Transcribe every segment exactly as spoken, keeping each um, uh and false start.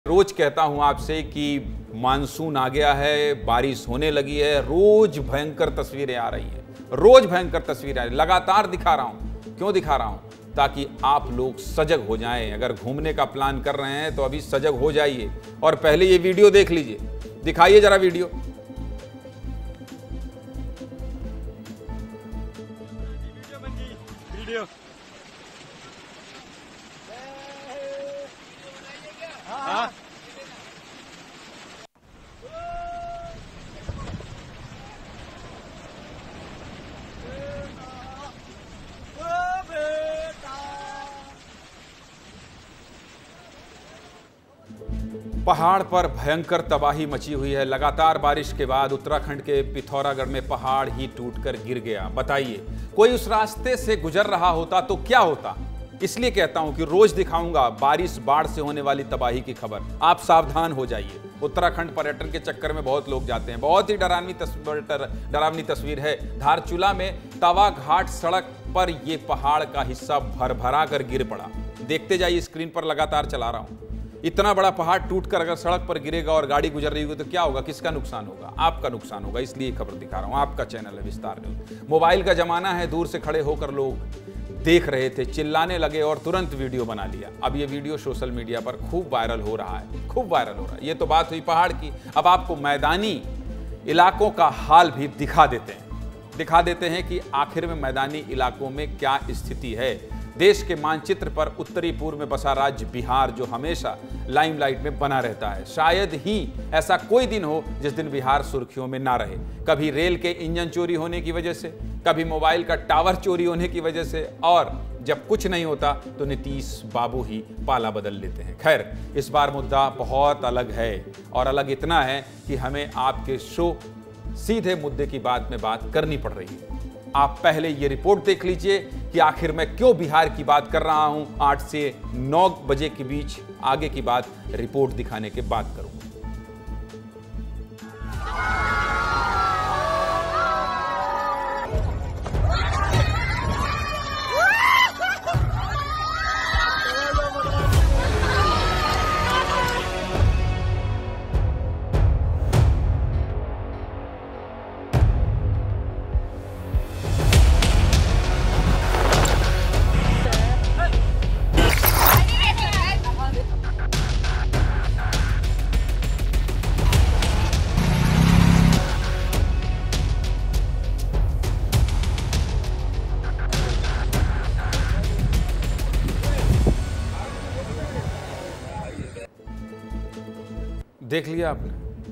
रोज कहता हूं आपसे कि मानसून आ गया है, बारिश होने लगी है, रोज भयंकर तस्वीरें आ रही हैं, रोज भयंकर तस्वीरें आ रही हैं, लगातार दिखा रहा हूं। क्यों दिखा रहा हूं? ताकि आप लोग सजग हो जाएं। अगर घूमने का प्लान कर रहे हैं तो अभी सजग हो जाइए और पहले ये वीडियो देख लीजिए। दिखाइए जरा वीडियो। वीडियो हाँ पहाड़ पर भयंकर तबाही मची हुई है। लगातार बारिश के बाद उत्तराखंड के पिथौरागढ़ में पहाड़ ही टूटकर गिर गया। बताइए, कोई उस रास्ते से गुजर रहा होता तो क्या होता? इसलिए कहता हूं कि रोज दिखाऊंगा बारिश बाढ़ से होने वाली तबाही की खबर। आप सावधान हो जाइए। उत्तराखंड पर्यटन के चक्कर में बहुत लोग जाते हैं। बहुत ही डरावनी तस्वीर डरावनी तस्वीर है। धारचूला में तवा घाट सड़क पर यह पहाड़ का हिस्सा भरभरा कर गिर पड़ा। देखते जाइए, स्क्रीन पर लगातार चला रहा हूं। इतना बड़ा पहाड़ टूटकर अगर सड़क पर गिरेगा और गाड़ी गुजर रही होगी तो क्या होगा? किसका नुकसान होगा? आपका नुकसान होगा। इसलिए खबर दिखा रहा हूं। आपका चैनल है विस्तार न्यूज। मोबाइल का जमाना है। दूर से खड़े होकर लोग देख रहे थे, चिल्लाने लगे और तुरंत वीडियो बना लिया। अब ये वीडियो सोशल मीडिया पर खूब वायरल हो रहा है, खूब वायरल हो रहा है। ये तो बात हुई पहाड़ की। अब आपको मैदानी इलाकों का हाल भी दिखा देते हैं दिखा देते हैं कि आखिर में मैदानी इलाकों में क्या स्थिति है। देश के मानचित्र पर उत्तरी पूर्व में बसा राज्य बिहार, जो हमेशा लाइमलाइट में बना रहता है। शायद ही ऐसा कोई दिन हो जिस दिन बिहार सुर्खियों में ना रहे। कभी रेल के इंजन चोरी होने की वजह से, कभी मोबाइल का टावर चोरी होने की वजह से, और जब कुछ नहीं होता तो नीतीश बाबू ही पाला बदल लेते हैं। खैर, इस बार मुद्दा बहुत अलग है, और अलग इतना है कि हमें आपके शो सीधे मुद्दे की बात में बात करनी पड़ रही है। आप पहले ये रिपोर्ट देख लीजिए कि आखिर मैं क्यों बिहार की बात कर रहा हूं। आठ से नौ बजे के बीच आगे की बात रिपोर्ट दिखाने के बाद करूंगा। देख लिया आपने?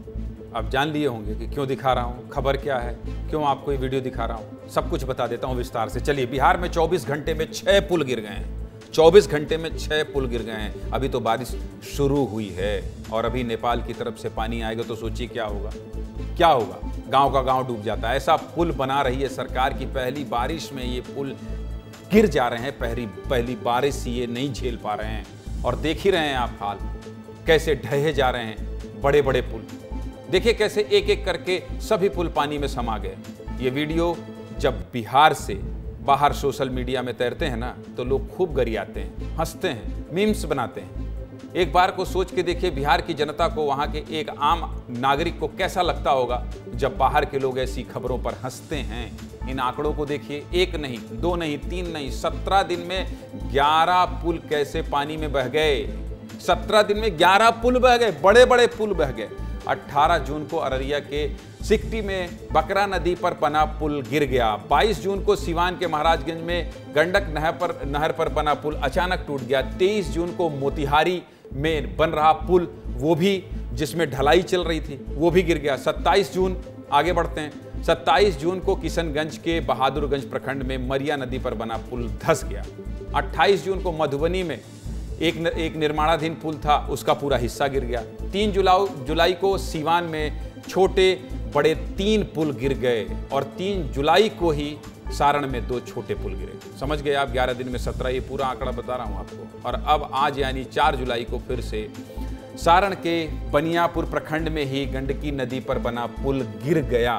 अब जान लिए होंगे कि क्यों दिखा रहा हूं, खबर क्या है, क्यों आपको ये वीडियो दिखा रहा हूं। सब कुछ बता देता हूं विस्तार से। चलिए, बिहार में चौबीस घंटे में छह पुल गिर गए हैं। चौबीस घंटे में छह पुल गिर गए हैं। अभी तो बारिश शुरू हुई है और अभी नेपाल की तरफ से पानी आएगा तो सोचिए क्या होगा। क्या होगा? गांव का गांव डूब जाता है। ऐसा पुल बना रही है सरकार की पहली बारिश में ये पुल गिर जा रहे हैं। पहली पहली बारिश ये नहीं झेल पा रहे हैं, और देख ही रहे हैं आप हाल कैसे ढहे जा रहे हैं बड़े बड़े पुल। देखिए कैसे एक एक करके सभी पुल पानी में समा गए। ये वीडियो जब बिहार से बाहर सोशल मीडिया में तैरते हैं ना, तो लोग खूब गरियाते हैं, हंसते हैं, मीम्स बनाते हैं। एक बार को सोच के देखिए, बिहार की जनता को, वहां के एक आम नागरिक को कैसा लगता होगा जब बाहर के लोग ऐसी खबरों पर हंसते हैं। इन आंकड़ों को देखिए, एक नहीं, दो नहीं, तीन नहीं, सत्रह दिन में ग्यारह पुल कैसे पानी में बह गए। सत्रह दिन में ग्यारह पुल बह गए, बड़े बड़े पुल बह गए। अठारह जून को अररिया के सिकटी में बकरा नदी पर बना पुल गिर गया। बाईस जून को सिवान के महाराजगंज में गंडक नहर पर नहर पर बना पुल अचानक टूट गया। तेईस जून को मोतिहारी में बन रहा पुल, वो भी जिसमें ढलाई चल रही थी, वो भी गिर गया। सत्ताईस जून, आगे बढ़ते हैं, सत्ताईस जून को किशनगंज के बहादुरगंज प्रखंड में मरिया नदी पर बना पुल धंस गया। अट्ठाईस जून को मधुबनी में एक न, एक निर्माणाधीन पुल था, उसका पूरा हिस्सा गिर गया। तीन जुलाई जुलाई को सीवान में छोटे बड़े तीन पुल गिर गए, और तीन जुलाई को ही सारण में दो छोटे पुल गिरे। समझ गए आप? ग्यारह दिन में सत्रह, ये पूरा आंकड़ा बता रहा हूं आपको। और अब आज यानी चार जुलाई को फिर से सारण के बनियापुर प्रखंड में ही गंडकी नदी पर बना पुल गिर गया।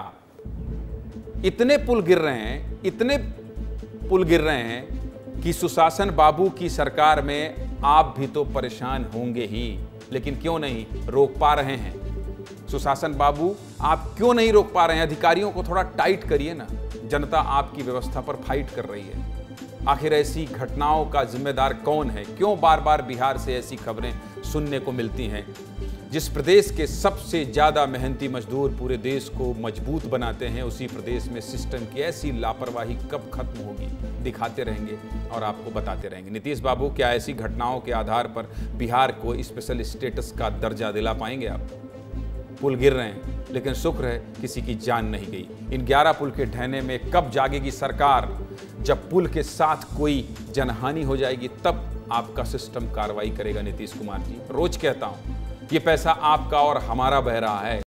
इतने पुल गिर रहे हैं, इतने पुल गिर रहे हैं कि सुशासन बाबू की सरकार में आप भी तो परेशान होंगे ही। लेकिन क्यों नहीं रोक पा रहे हैं? सुशासन बाबू, आप क्यों नहीं रोक पा रहे हैं? अधिकारियों को थोड़ा टाइट करिए ना। जनता आपकी व्यवस्था पर फाइट कर रही है। आखिर ऐसी घटनाओं का जिम्मेदार कौन है? क्यों बार बार बिहार से ऐसी खबरें सुनने को मिलती हैं? जिस प्रदेश के सबसे ज़्यादा मेहनती मजदूर पूरे देश को मजबूत बनाते हैं, उसी प्रदेश में सिस्टम की ऐसी लापरवाही कब खत्म होगी? दिखाते रहेंगे और आपको बताते रहेंगे। नीतीश बाबू, क्या ऐसी घटनाओं के आधार पर बिहार को स्पेशल स्टेटस का दर्जा दिला पाएंगे आप? पुल गिर रहे हैं, लेकिन शुक्र है किसी की जान नहीं गई। इन ग्यारह पुल के ढहने में कब जागेगी सरकार? जब पुल के साथ कोई जनहानि हो जाएगी, तब आपका सिस्टम कार्रवाई करेगा। नीतीश कुमार जी, रोज कहता हूं, ये पैसा आपका और हमारा बह रहा है।